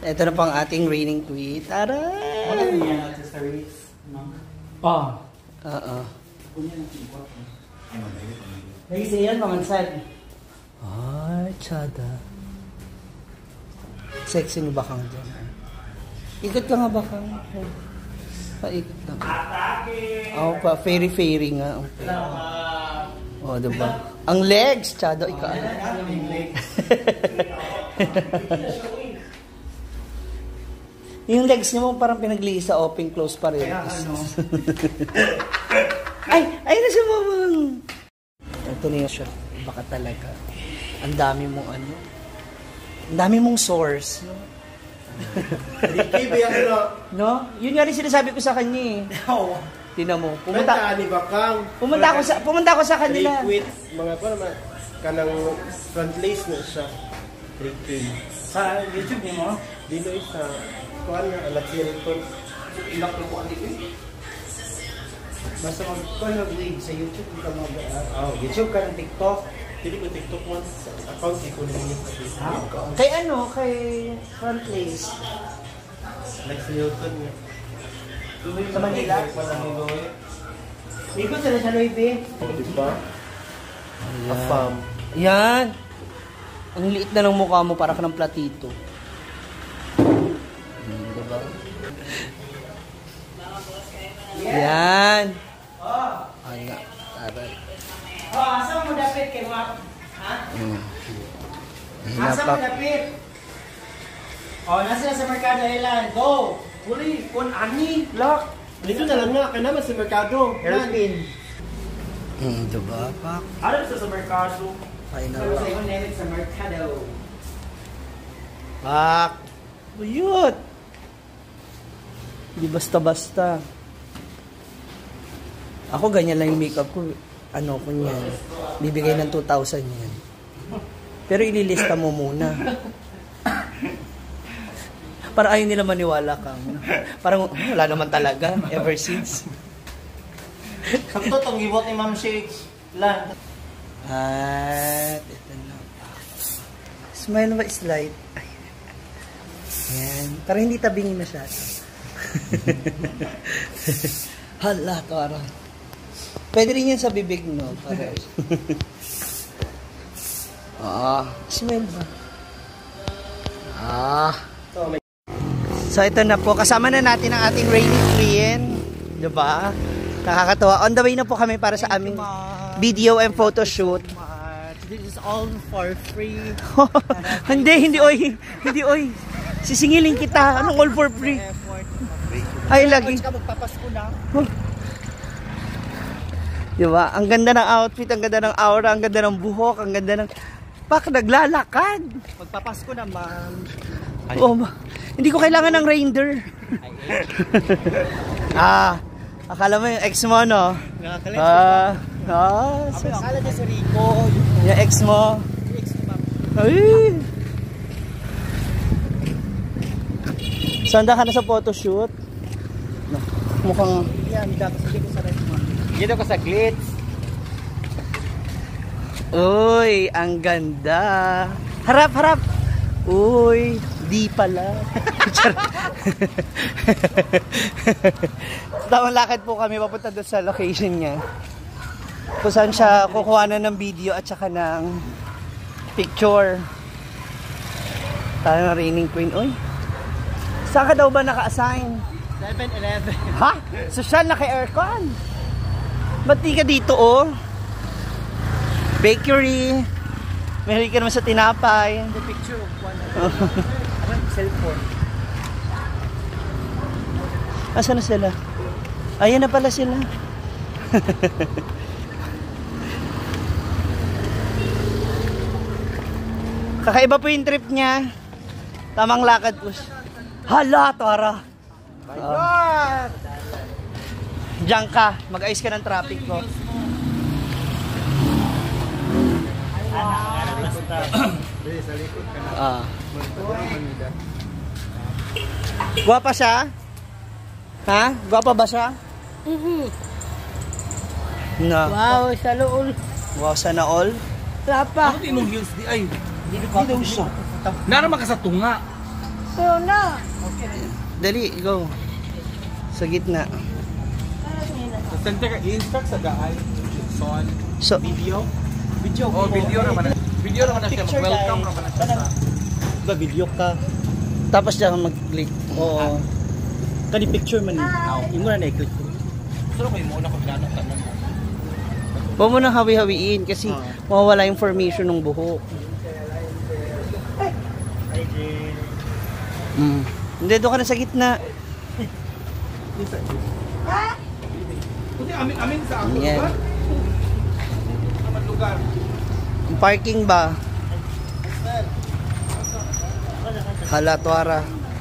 Ito na pang ating raining queen. Taray! Ano yan? Accessories? Oo. Lagi yan, pamansad. Ay, tsada. Sexy mo bakang dyan. Ikot ka nga bakang. Paikot lang. Oo pa, fairy nga. Oo, diba? Ang legs, tsada. Ikaw. Yung legs niya mo parang pinagliisa, open, close pa rin. Kaya ano? ay na siya mamang. Ito na yung shot. Baka talaga. Ang dami mong ano. Ang dami mong source. No? No? Yun nga rin sinasabi ko sa kanya eh. Oo. Tinan mo. Pumunta Pumunta ako sa kanila. Mga pa naman. Kanang front lace na siya. 3K. Sa YouTube niyo mo? Dino isa. Kuhan nga, alat siya ito. Ilak na po ang dito. Basta mag-lead sa YouTube. YouTube ka ng TikTok. Hindi ko TikTok once. Account ko na yun. Kay ano? Kay front lace. Like sa YouTube nga. Sa Manila. Ikot sila sa Loibe. Diba? Afam. Yan. Ang liit na ng mukha mo para ka ng platito. Diba? Yan. Anak. Taray. Asa mo dapit kay Wap? Ha? Asa mo dapit? Nasa sa Mercado Island. Go! Huli! Kun ani! Lock! Dito na lang nga. Kaya naman sa Mercado. Airpin. Diba, Pak? Ano sa Mercado? Final. Sa yung name sa Mercado. Pak! Uyot! Hindi basta-basta. Ako ganyan lang yung makeup ko. Ano ko niyan. Bibigay ng 2,000 yan. Pero ililista mo muna. Para ayaw nila maniwala kang. Parang wala naman talaga. Ever since. Sakto tong gibot ni Ma'am Shakes. Lan. At ito na. Smile ba slide? Yan. Para hindi tabingin masyado. Hala, Tara. Pwede rin yan sa bibig, no? Para. Smile ba? So, ito na po. Kasama na natin ang ating rainy queen. Diba? Nakakatawa. On the way na po kami para sa aming video and photo shoot. This is all for free. Hindi, oy. Hindi, oy. Sisingilin kita. Anong all for free? Ay, lagi. Magpapasko na. Diba? Ang ganda ng outfit, ang ganda ng aura, ang ganda ng buhok, ang ganda ng... Pak, naglalakad. Magpapasko naman. Hindi ko kailangan ng reindeer. Akala mo yung ex mo, no? Akala niya si Rico. Yung ex mo. Yung ex ni Ma'am. Ay! Sanda ka na sa photoshoot? Mukhang... Yan, dito ko sa right mo. Dito ko sa glitz. Uy, ang ganda. Harap, harap. Uy, di pala. Tamang lakad po kami papunta doon sa location niya. Kung saan siya kukuha na ng video at saka ng picture. Tayo na raining queen. Uy, saan ka daw ba naka-assign? 7-Eleven. Ha? Social na kay aircon. Ba't di ka dito, oh? Bakery. Meron ka naman sa tinapay. The picture of one. Cellphone. Asan na sila? Ayan na pala sila. Kakaiba po yung trip niya. Tamang lakad po. Hala, Tara. Diyan ka. Mag-ayos ka ng traffic ko. Guwapa siya? Ha? Guwapa ba siya? No. Wow, sa lool. Wow, sana all? Wala pa. Ano tinong heels di ay? Hindi daw siya. Naraman ka sa tunga. Pero na. Dali, go. Sa gitna. Sa center ka, i-instruct sa gaay. Son. So, Video? Video. Oh, video naman. Video naman na siya. Welcome naman na siya sa... Ba, video ka. tapos diyan mag-click. Oo. Kani picture man. Imo na i-click. Pero ko mo na ko gano'n tanong. Huwag mo nang hawi-hawiin kasi mawawala information ng buhok. Hindi, doon ka na sa gitna. Kundi amin sa ako Yan. lugar. Naman lugar. Ang parking ba? Hala, tuwara.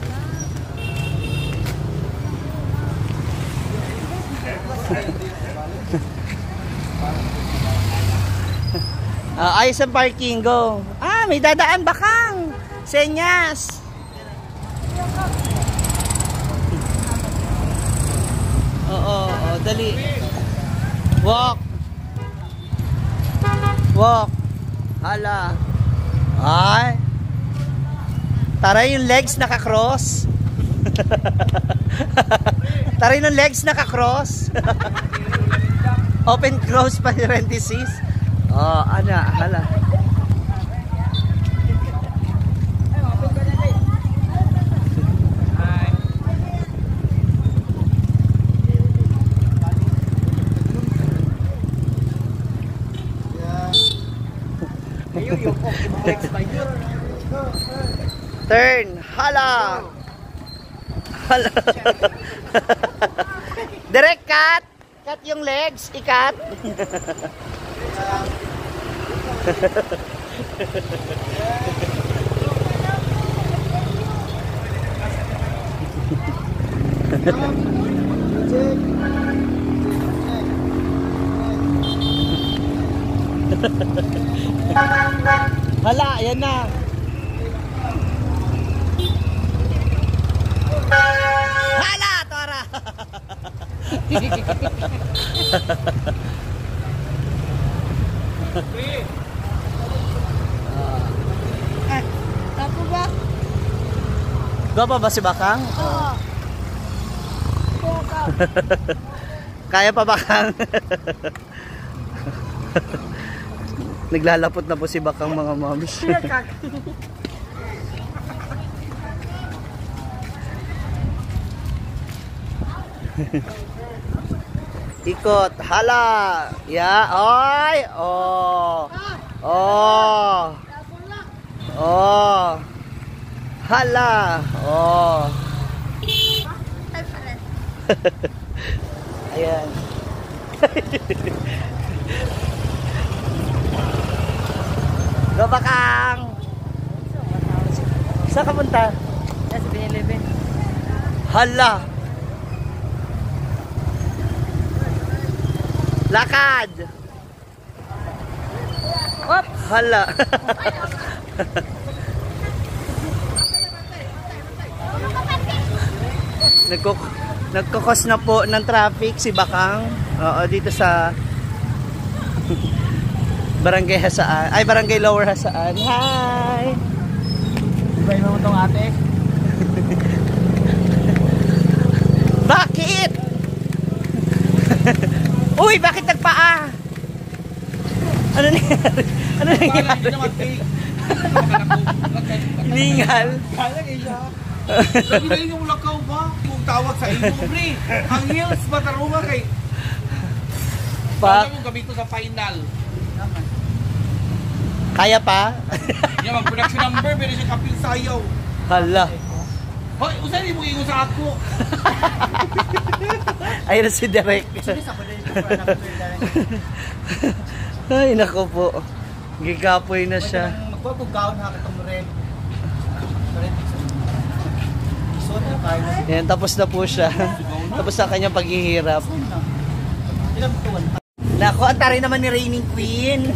Ayos ang parking, go. May dadaan bakang. Senyas. Oo, dali. Walk. Walk. Hala. Ay. Taray yung legs naka-cross. Taray yung legs naka-cross. Open close parenthesis. Hala. Turn. Hala. Direct cut. Cut yung legs. Ikat. Hala, ayan na. Hala, Tora. Tapo ba? Gapa ba si Bakang? Oo. Puka. Kaya pa Bakang? Naglalapot na po si Bakang, mga moms. Ikot, hala. Ya, oy. Hala. Ayan. Go Bakang. Saan ka punta? Sa 7-Eleven. Hala. Lakad. Op! Hala. Nagkukos na po ng traffic si Bakang. Dito sa Barangay Hasaan. Ay, Barangay Lower Hasaan. Hi! Ibay mo itong ate. Bakit? Uy, bakit nagpaa? Ano nangyari? Ano nangyari? Hiningal. Kala kayo siya. Sabi na yung lakaw ba? Kung tawag sa imo, pre. Ang heels ba tarunga kay... Kala mo gamito sa final. Kaya pa? Yan, mag-production number, pero siya kapil sayaw. Hala. Hoy, usay mo ingo sa ako. Ayun na si Derek. Ay, nako po. Gigapoy na siya. Magpapugawon ha katong red. Yan, tapos na po siya. Tapos na kanyang paghihirap. Nako, ang taray naman ni Reigning Queen.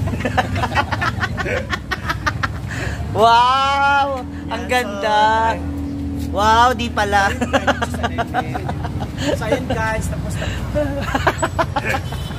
Wow! Ang ganda. Wow, di pala. So ayun guys, tapos na.